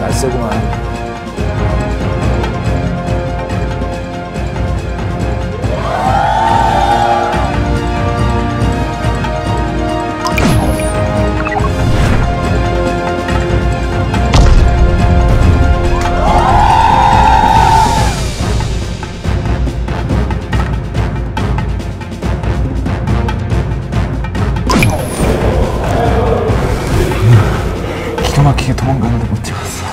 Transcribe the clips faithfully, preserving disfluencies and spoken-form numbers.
날쌔구만. 기가 막히게 도망가는데 못 찍었어.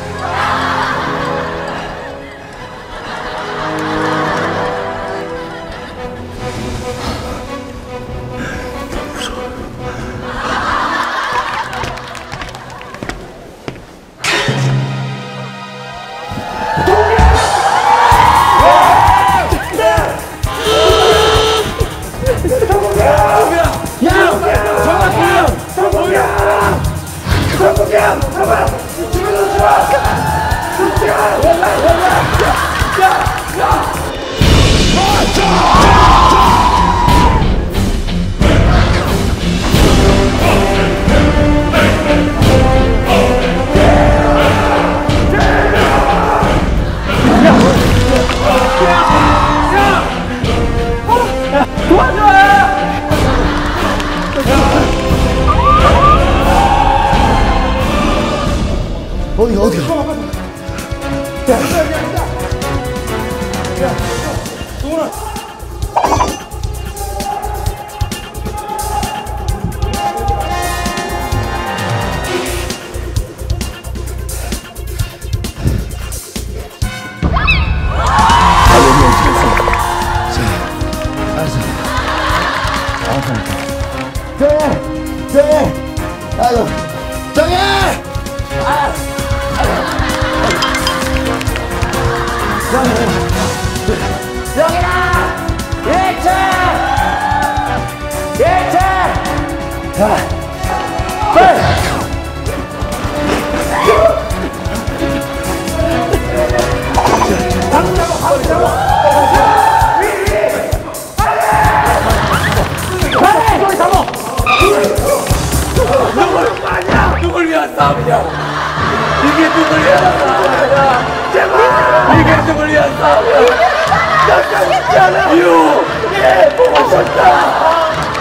어디가 어디가? 야, 야, 야, 동훈아. 아, 여기 어떻게 했어? 자, 알았어. 알았어. 정해, 정해. 아이고, 정해. 아. 영희라! 일체! 일체! 자, 빨리! 방금 잡아, 방금 잡아! 위위! 빨리! 빨리 잡아! 누굴 아니야? 누굴 위한 싸움이냐? 이게 누굴 위한 싸움이냐? 제발! 이게 누굴 위한 싸움이야! 나 진짜로! 유! 예! 보고 싶다!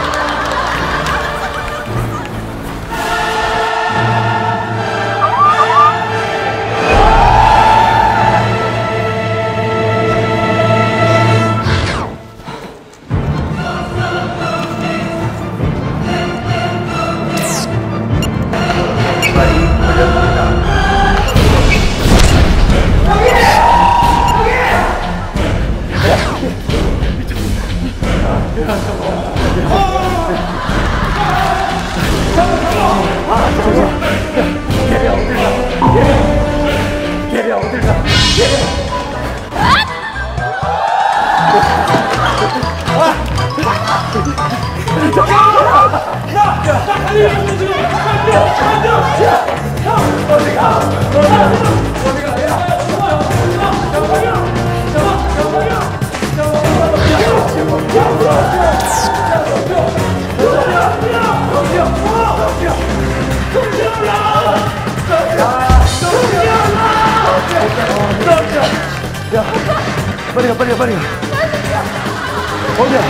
야, 빨리 가, 빨리 가, 빨리 가. 어디야?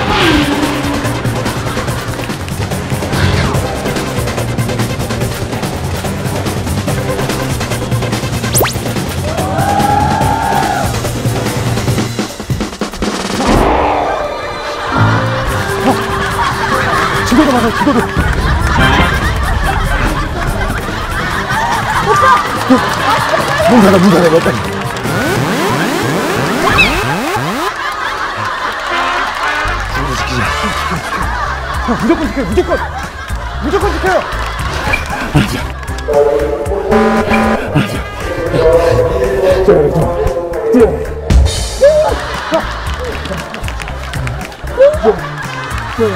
죽어도 맞아, 죽어도. 오빠! 문 닫아, 문 닫아, 빨리. 형, 무조건 지켜요, 무조건! 무조건 지켜요! 알았어. 알았어. 뛰어, 뛰어. 뛰어.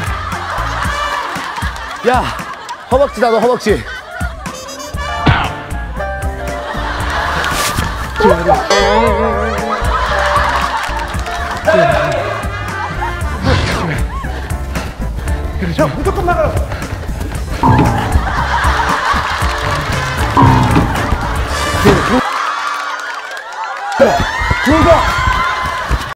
야, 허벅지다, 너 허벅지. 형, 무조건 나가요. 누가